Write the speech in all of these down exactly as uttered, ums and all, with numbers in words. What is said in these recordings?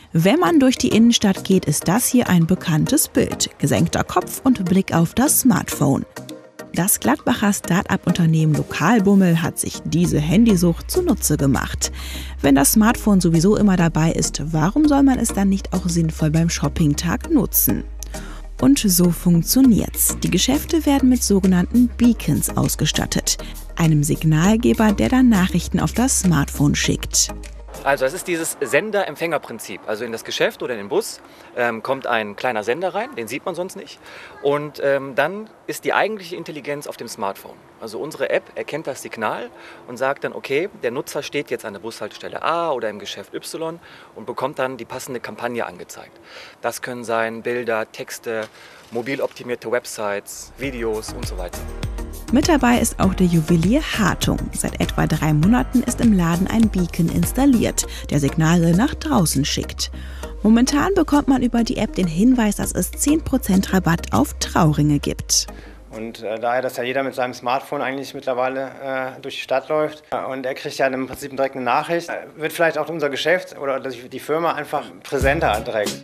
Wenn man durch die Innenstadt geht, ist das hier ein bekanntes Bild. Gesenkter Kopf und Blick auf das Smartphone. Das Gladbacher Start-up-Unternehmen Lokalbummel hat sich diese Handysucht zunutze gemacht. Wenn das Smartphone sowieso immer dabei ist, warum soll man es dann nicht auch sinnvoll beim Shoppingtag nutzen? Und so funktioniert's. Die Geschäfte werden mit sogenannten Beacons ausgestattet, einem Signalgeber, der dann Nachrichten auf das Smartphone schickt. Also es ist dieses Sender-Empfänger-Prinzip. Also in das Geschäft oder in den Bus ähm, kommt ein kleiner Sender rein, den sieht man sonst nicht. Und ähm, dann ist die eigentliche Intelligenz auf dem Smartphone. Also unsere App erkennt das Signal und sagt dann, okay, der Nutzer steht jetzt an der Bushaltestelle A oder im Geschäft Y und bekommt dann die passende Kampagne angezeigt. Das können sein Bilder, Texte, mobil optimierte Websites, Videos und so weiter. Mit dabei ist auch der Juwelier Hartung. Seit etwa drei Monaten ist im Laden ein Beacon installiert, der Signale nach draußen schickt. Momentan bekommt man über die App den Hinweis, dass es zehn Prozent Rabatt auf Trauringe gibt. Und äh, daher, dass ja jeder mit seinem Smartphone eigentlich mittlerweile äh, durch die Stadt läuft und er kriegt ja im Prinzip direkt eine Nachricht, wird vielleicht auch unser Geschäft oder die Firma einfach präsenter direkt.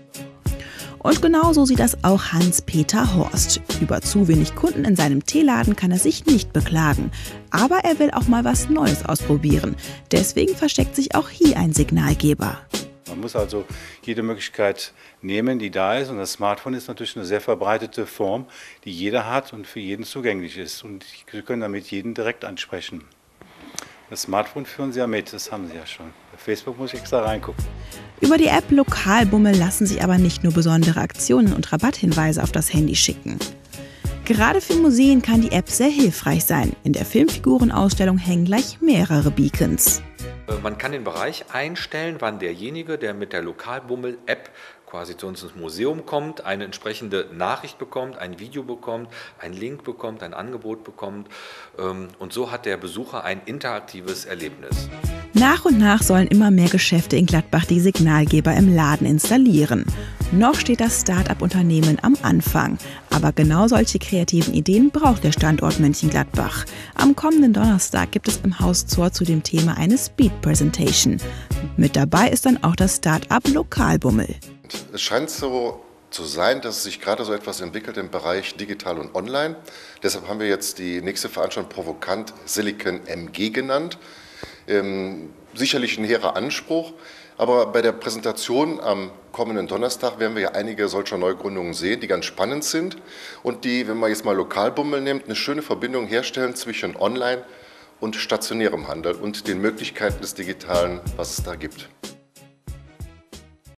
Und genau so sieht das auch Hans-Peter Horst. Über zu wenig Kunden in seinem Teeladen kann er sich nicht beklagen. Aber er will auch mal was Neues ausprobieren. Deswegen versteckt sich auch hier ein Signalgeber. Man muss also jede Möglichkeit nehmen, die da ist. Und das Smartphone ist natürlich eine sehr verbreitete Form, die jeder hat und für jeden zugänglich ist. Und Sie können damit jeden direkt ansprechen. Das Smartphone führen Sie ja mit, das haben Sie ja schon. Bei Facebook muss ich extra reingucken. Über die App Lokalbummel lassen sich aber nicht nur besondere Aktionen und Rabatthinweise auf das Handy schicken. Gerade für Museen kann die App sehr hilfreich sein. In der Filmfigurenausstellung hängen gleich mehrere Beacons. Man kann den Bereich einstellen, wann derjenige, der mit der Lokalbummel-App quasi zu uns ins Museum kommt, eine entsprechende Nachricht bekommt, ein Video bekommt, einen Link bekommt, ein Angebot bekommt. Und so hat der Besucher ein interaktives Erlebnis. Nach und nach sollen immer mehr Geschäfte in Gladbach die Signalgeber im Laden installieren. Noch steht das Start-up-Unternehmen am Anfang. Aber genau solche kreativen Ideen braucht der Standort Mönchengladbach. Am kommenden Donnerstag gibt es im Haus Zohr zu dem Thema eine Speed Presentation. Mit dabei ist dann auch das Start-up Lokalbummel. Es scheint so zu sein, dass sich gerade so etwas entwickelt im Bereich digital und online. Deshalb haben wir jetzt die nächste Veranstaltung provokant Silicon M G genannt. Ähm, sicherlich ein hehrer Anspruch, aber bei der Präsentation am kommenden Donnerstag werden wir ja einige solcher Neugründungen sehen, die ganz spannend sind und die, wenn man jetzt mal Lokalbummel nimmt, eine schöne Verbindung herstellen zwischen Online und stationärem Handel und den Möglichkeiten des Digitalen, was es da gibt.